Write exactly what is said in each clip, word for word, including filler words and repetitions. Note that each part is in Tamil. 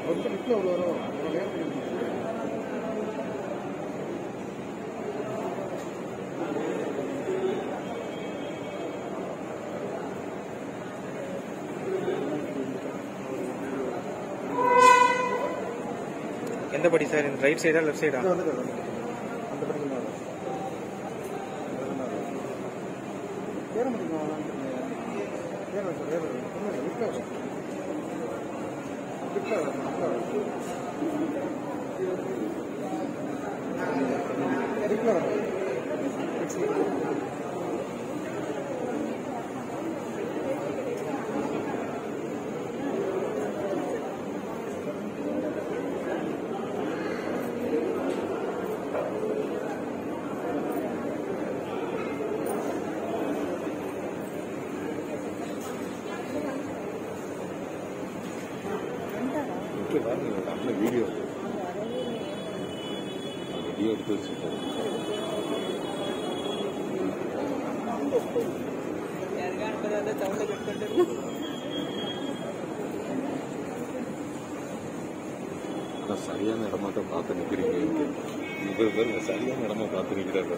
எந்த படி சார்? இந்த ரைட் சைடா லெஃப்ட் சைடா? வீடியோ வீடியோ எடுத்து வச்சுருக்கோம். நான் சரியான இடமா தான் பார்த்து நிற்கிறீங்க. இவர் பாருங்க சரியான இடமா பார்த்து நிற்கிறார்.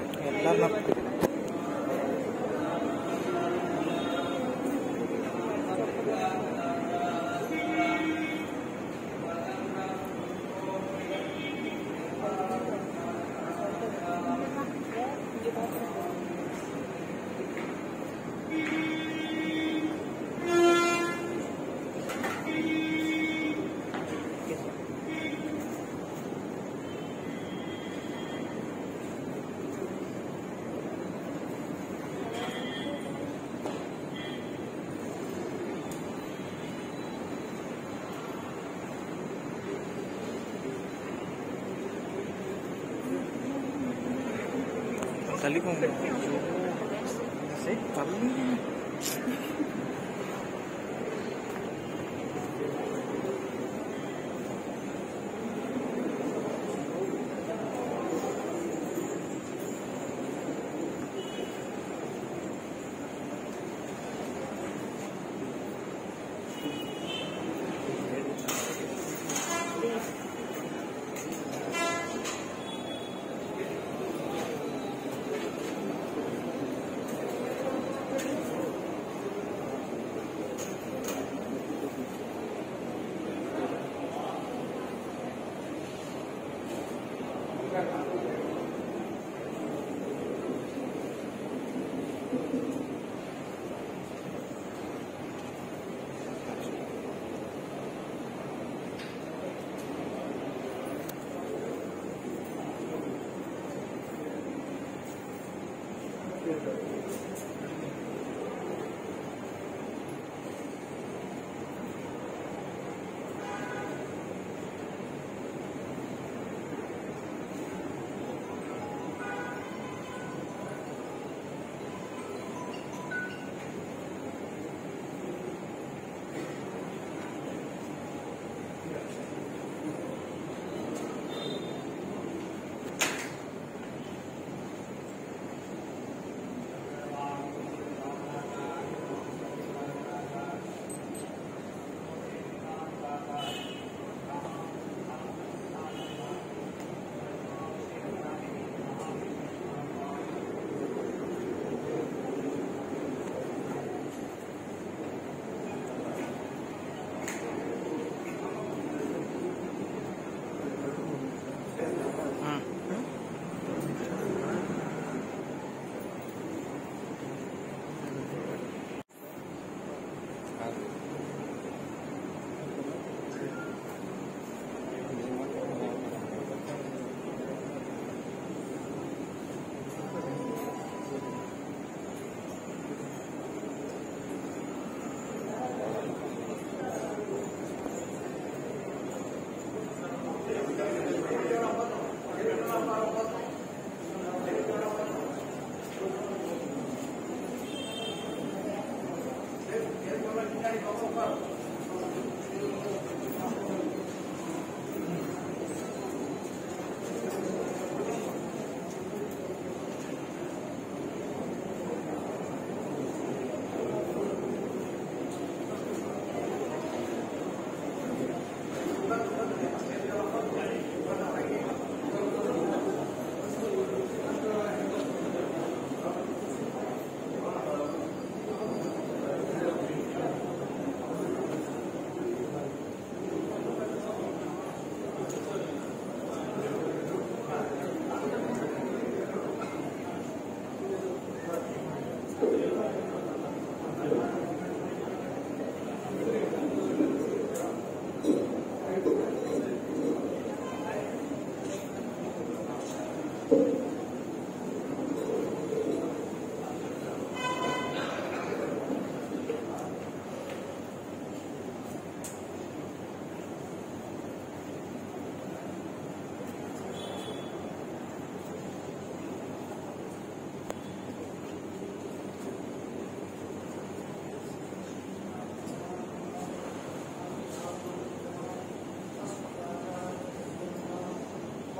Kali kong say kali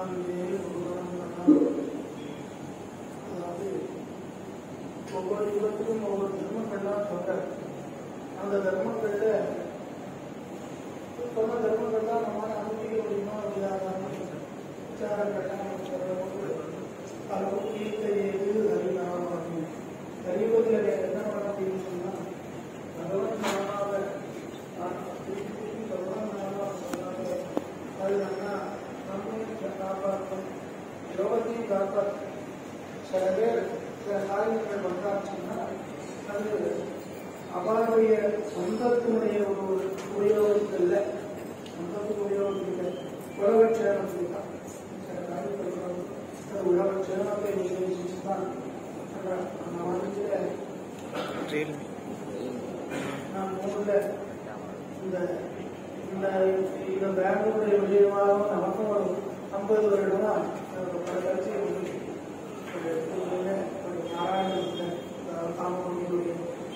அதாவது ஒவ்வொரு யுகத்திலும் ஒவ்வொரு தர்மங்கள்லாம் சொல்றாரு. அந்த தர்மங்கள்ல சொன்ன தர்மங்கள்லாம் நம்மளால அனுப்பிக்க முடியுமா முடியாதான்னு விசாரங்கள்லாம் அளவுக்கு ஈர்த்தறியது அறிவாகும். அறிவதில் என்ன பண்ண முடியும்னு சொன்னா பகவன் நானாக பகவன் நானாக சொன்னாங்க. அது நம்ம நம்மையும் காப்பாற்றும், யோகத்தையும் காப்பாற்றும். சில பேர் சில காரியங்கள் வந்தாச்சுன்னா அது அவருடைய சொந்தத்தினுடைய ஒரு உபயோகத்துக்கு இல்லை, சொந்தத்துக்கு உபயோகத்துக்கு இல்லை, உலகட்சேமத்துக்கு தான். சில காரியங்கள் அது உலகட்சேமத்தை நிகழ்ச்சிச்சுதான் நம்ம வந்துட்டு நான் மூணுல இந்த இந்த பேங்குடைய விஷயமாக நமக்கும் ஒரு ஐம்பது வருடமா பல கட்சியை நாராயண சாமி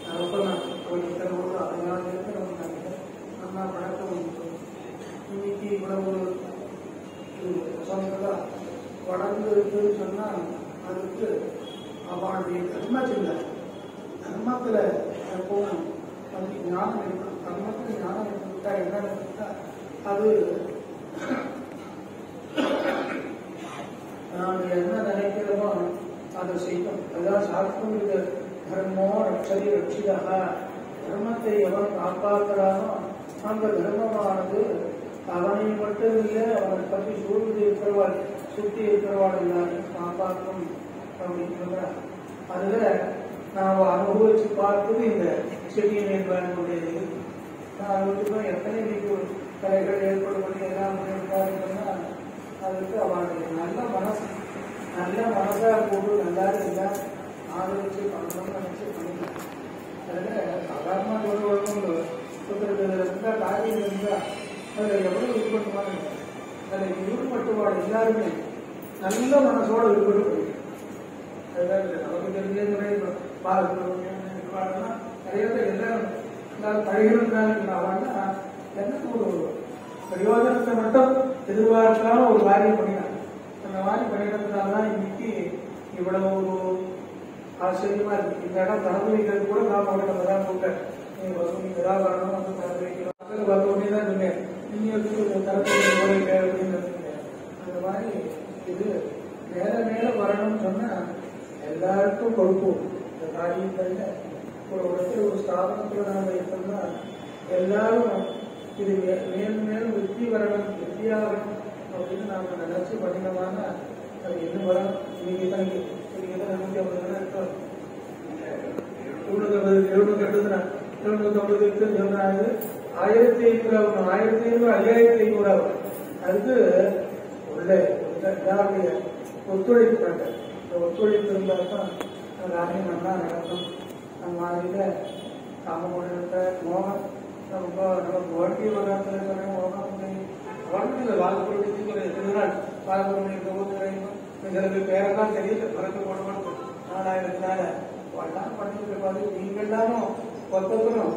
அதனால நம்ம பழக்கம் இன்னைக்கு இவ்வளவு சொந்தங்களா வளர்ந்து இருக்குன்னு சொன்னா அதுக்கு அவனுடைய தர்மத்தில் தர்மத்துல எப்பவும் அதுக்கு ஞானம் இருக்கணும். தர்மத்துக்கு ஞானம் எடுத்துக்கிட்டா என்ன எடுத்துக்கிட்டா அது நாம் என்ன நினைக்கிறோமோ அதை செய்யும். அதான் சாஸ்திரம் தர்மோ ரட்சதி ரட்சிதாக. தர்மத்தை எவன் காப்பாற்றுறானோ அந்த தர்மமானது அவனை மட்டும் இல்லை, அவனை பற்றி சூழ்ந்து இருக்கிறவாள் சுற்றி இருக்கிறவாள் எல்லாரையும் காப்பாற்றும் அப்படிங்கிற அதுல நாம் அனுபவிச்சு பார்ப்பது இந்த செடியை மேம்பாடுடைய நான் அனுபவிச்சுதான் எத்தனை வீட்டு கலைகள் ஏற்படுவது எல்லாம் பண்ணியிருக்காருன்னா அதுக்கு அவனுடைய நல்ல மனசு நல்ல மனசா போட்டு நல்லா இருந்தா ஆதரிச்சு பண்ணணும்னு நினைச்சு பண்ணிக்கலாம். அதுல சாதாரண ஒரு ஒன்று இருந்தா காரியம் இருந்தா அதுல எவ்வளவு ஈடுபட்டுவாங்க. அதுல ஈடுபட்டுவாடு எல்லாருமே நல்ல மனசோட ஈடுபட்டு நமக்கு தெரிஞ்ச பாரதம்னா நிறைய பேர் எல்லாரும் எல்லாரும் பழகிருந்தாங்கன்னா எனக்கு ஒரு பிரயோஜனத்தை மட்டும் எதிர்பார்க்காம ஒரு காரியம் பண்ணினாங்க. அந்த மாதிரி பண்ணினதுனாலதான் இன்னைக்கு இவ்வளவு ஒரு ஆச்சரியமா இருக்கு. இந்த இடம் திறந்து வைக்கிறது கூட நான் நம்ம தான் கூட்டேன். நீங்க நீங்க ஏதாவது வரணும் வந்து திறந்து வைக்கிறோம் பார்த்த உடனே தான் சொன்னேன். நீங்க திறந்து வைக்க அப்படின்னு அந்த மாதிரி இது மேல மேல வரணும்னு சொன்னா எல்லாருக்கும் கொடுப்போம். இந்த காரியங்கள்ல ஒரு இடத்துல ஒரு ஸ்தாபனத்துல நாம இருக்கோம்னா எல்லாரும் இது மேலும் மேலும் வெற்றி வரணும், வெற்றியாகணும் அப்படின்னு நாம நினைச்சு பண்ணினோம்னா அது என்ன வரணும். இன்னைக்கு தான் இன்னைக்கு தான் நூத்தி ஐம்பது ரூபாய் இருக்கோம். எழுநூத்தி எழுநூத்தி கட்டுதுன்னா எழுநூத்தி ஐம்பது இருக்குன்னு சொன்னாங்க. ஆயிரத்தி ஐநூறு ஆகணும், ஆயிரத்தி ஐநூறு ஐயாயிரத்தி ஐநூறு ஆகும். அதுக்கு உள்ள யாருடைய ஒத்துழைப்பு பண்ண ஒத்துழைப்பு இருந்தால் தான் காரியம் நல்லா நடக்கும். நம்ம மாதிரியில காமகோணத்தை மோகம் ரொம்ப நமக்கு வாழ்க்கை வரலாற்றுல சொல்ற மோகம் வாழ்க்கையில் வாழ்க்கை எத்தனை நாள் வாழ்க்கை இருக்கவும் சில பேர் பேரெல்லாம் தெரியல மறக்க போடணும். நாலாயிரத்தி நாள் எல்லாம் பண்ணிட்டு இருப்பாரு. நீங்க எல்லாரும் ஒத்தக்கணும்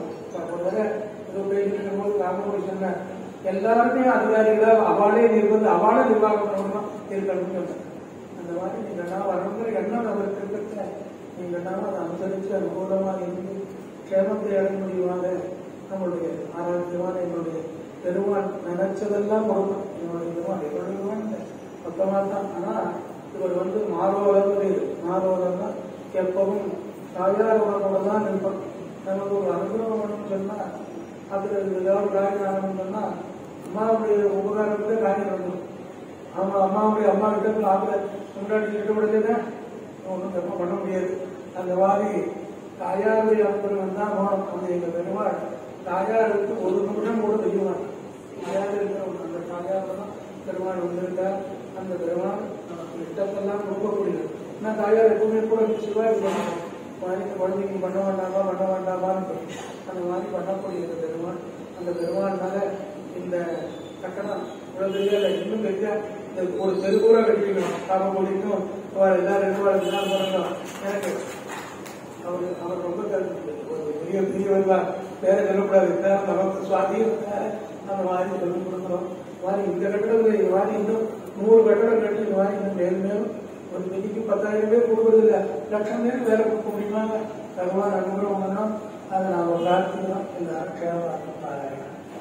போது காமகோடி சொன்ன எல்லாருமே அதிகாரிகளா அவாளே நிர்பந்த அவாளே நிர்வாகம் பண்ணணும் இருக்கணும்னு சொன்ன அந்த மாதிரி நீங்க எல்லாம் வரணுங்கிற எண்ணம் நம்மளுக்கு இருக்கிறத நீங்க எல்லாம் அதை அனுசரிச்சு அனுகூலமா இருந்து க்ஷேமத்தை அடைய முடியுவாங்க. நம்மளுடைய ஆரோக்கியமான என்னுடைய பெருமான் நினைச்சதெல்லாம் கொடுக்கும். என்னுடைய பெருமான் எவ்வளவுதான் மொத்தமா தான். ஆனா இவர் வந்து மாரோலம் மாரோலம்னா எப்பவும் தாயார் உணவோட தான் இருப்போம். நமக்கு ஒரு அனுகிரகம் சொன்னா அதுல ஏதாவது காரியம் ஆகணும்னு சொன்னா அம்மாவுடைய உபகாரத்துல காரியம் வந்துடும். அவங்க அம்மாவுடைய அம்மா கிட்ட ஆகுல முன்னாடி ஈடுபடுறதுன்னா ஒன்றும் தப்ப பண்ண முடியாது. அந்த மாதிரி தாயாருடைய அனுகிரகம் தான் போனோம். அந்த எங்க பெருமாள் தாயாருக்கு ஒரு நிமிஷம் கூட தெரியுவான். தாயார் இருக்கிற அந்த தாயார் தான் பெருமாள் வந்திருக்கா. அந்த பெருமாள் நமக்கு இஷ்டத்தெல்லாம் கொடுக்கக்கூடியது. நான் தாயார் எப்பவுமே கூட சிவாய் பண்ணுவோம். குழந்தைக்கு பண்ண வேண்டாமா பண்ண வேண்டாமான்னு அந்த மாதிரி பண்ணக்கூடியது பெருமாள். அந்த பெருமாள்னால இந்த கட்டணம் உலகத்துல இன்னும் பெரிய ஒரு தெருக்கூட கட்டிக்கணும். காமகோடிக்கும் எல்லாரும் ரெண்டு வாரம் தான் பண்ணணும். எனக்கு அவர் அவர் ரொம்ப ஒரு பெரிய பெரியவர்களா பேர சொல்லக்கூடாது. நமக்கு சுவாதியும் அந்த மாதிரி சொல்லி கொடுக்குறோம். மாதிரி இந்த கட்டணத்துல இந்த மாதிரி இன்னும் நூறு கட்டடம் கட்டி வாங்கி மேலும் மேலும் ஒரு விதிக்கு பத்தாயிரம் பேர் கொடுக்கறதில்லை, லட்சம் பேர் வேலை கொடுக்க முடியுமாங்க? பகவான் அனுகிரகம் தான். அதை நாம பிரார்த்திக்கிறோம். எல்லாரும் கேவலம் பாருங்க.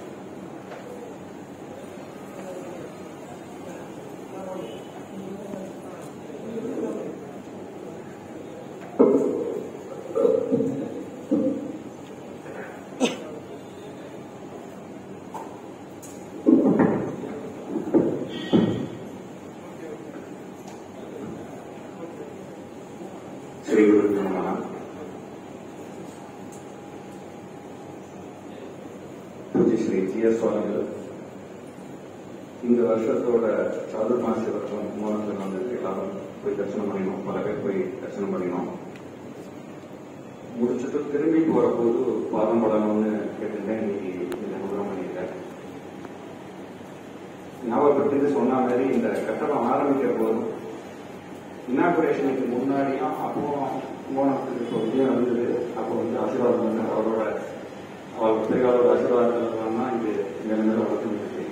श्री गुरुभ्यो नमः। पूज्य श्री जीयर स्वामिகள் இந்த வருஷத்தோட சாதுர்மாசி வருஷம் மூலத்தில் வந்து எல்லாரும் போய் தரிசனம் பண்ணினோம். பல பேர் போய் தரிசனம் பண்ணினோம். முடிச்சுட்டு திரும்பி போற போது பாதம் படணும்னு கேட்டிருந்தேன். இன்னைக்கு இந்த முகம் பண்ணியிருக்கேன். ஞாபகப்படுத்தி சொன்ன மாதிரி இந்த கட்டணம் ஆரம்பிக்கிற போதும் இனாகுரேஷனுக்கு முன்னாடியும் அப்போ கும்பகோணத்துக்கு இப்போ விஜயம் வந்தது. அப்போ வந்து ஆசீர்வாதம் வந்து அவரோட அவர் பெரியாரோட ஆசீர்வாதம் தான் இது இந்த நிலையில வளர்த்துருக்கு.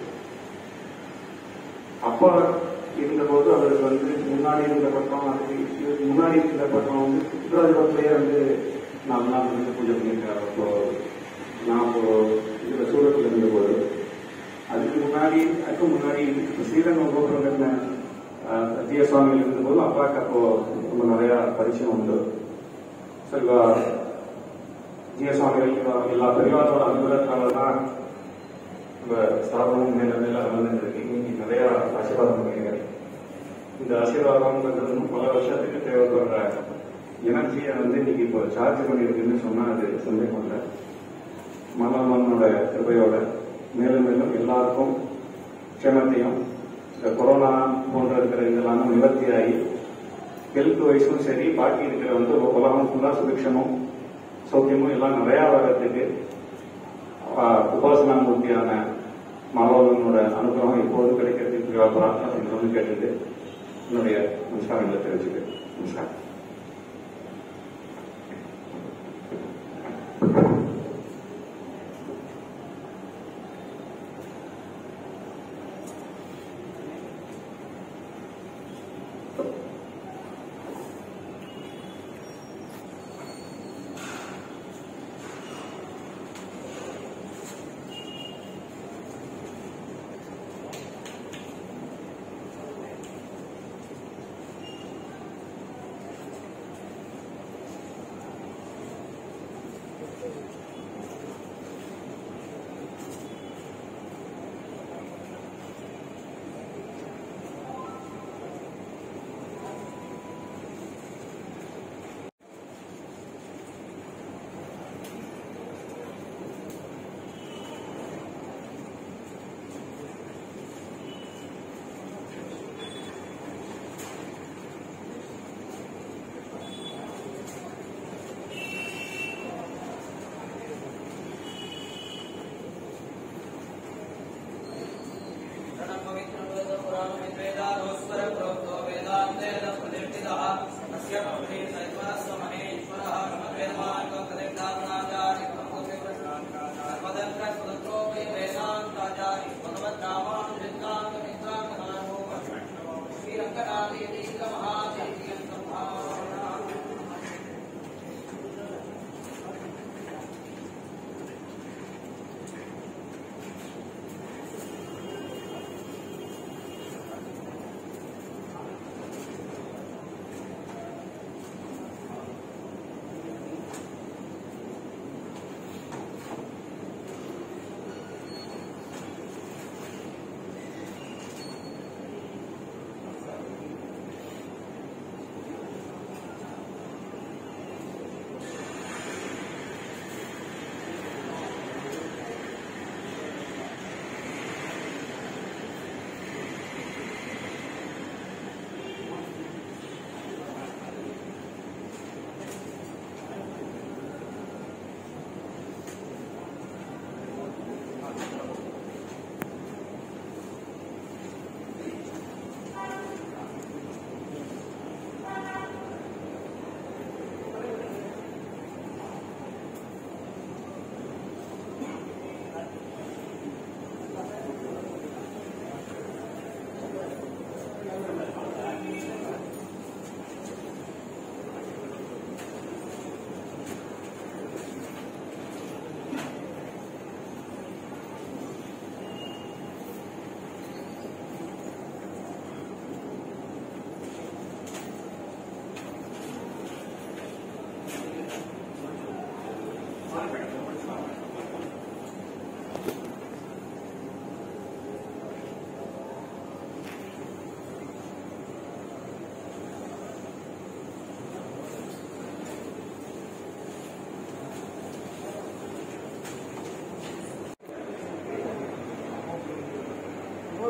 அப்போ இருந்தபோது அவருக்கு வந்து முன்னாடி இருந்த பக்கம் அதுக்கு முன்னாடி இருந்த பக்கம் வந்து சுற்றுலாஜபத்திலேயே வந்து நாலு நாள் வந்து பூஜை பண்ணியிருக்காரு. அப்போ நான் இப்போ இதுல சூரத்தில் இருந்தபோது அதுக்கு முன்னாடி அதுக்கு முன்னாடி ஸ்ரீரங்கம் கோபுரம் ஜீய சுவாமிகள் இருந்தபோது அப்பாவுக்கு அப்போ ரொம்ப நிறைய பரிச்சயம் உண்டு. செல்வா ஜீய சுவாமிகள் எல்லா பெரியவாரோட அனுகிரகத்தால தான் நம்ம ஸ்தாபனம் மேல மேல வளர்ந்துருக்கு. இன்னைக்கு நிறைய ஆசீர்வாதம் பண்ணிருக்காரு. இந்த ஆசீர்வாதம்ன்றது பல வருஷத்துக்கு தேவைப்படுற எனர்ஜியை வந்து இன்னைக்கு இப்போ சார்ஜ் பண்ணிருக்குன்னு சொன்னா அது சந்தேகம் இல்லை. மன்னமன்னோட கிருபையோட மேலும் மேலும் எல்லாருக்கும் க்ஷேமத்தையும் இந்த கொரோனா போன்ற இருக்கிற இதெல்லாம் நிவர்த்தி ஆகி ஹெல்த் வைஸும் சரி பாக்கி இருக்கிற வந்து உலகம் ஃபுல்லா சுபிக்ஷமும் சௌக்கியமும் எல்லாம் நிறைய வர்றதுக்கு உபாசனா மூர்த்தியான மனோதனோட அனுகிரகம் இப்போது கிடைக்கிறதுக்கு பிரார்த்தனை கேட்டுட்டு என்னுடைய நமஸ்காரங்களை தெரிவிச்சுக்கு. நமஸ்காரம்.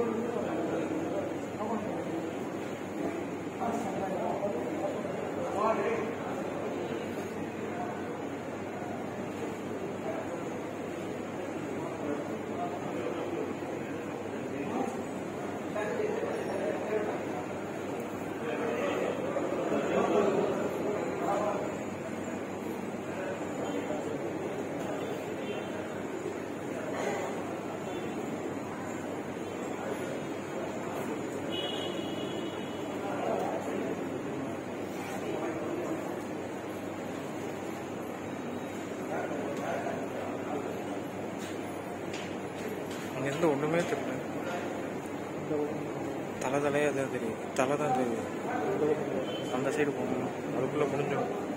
அங்கேருந்து ஒன்றுமே தெரியல. தலை தலையே அதான் தெரியுது. தலை தான் தெரியுது. அந்த சைடு போகணும், அதுக்குள்ளே முடிஞ்சிடும்.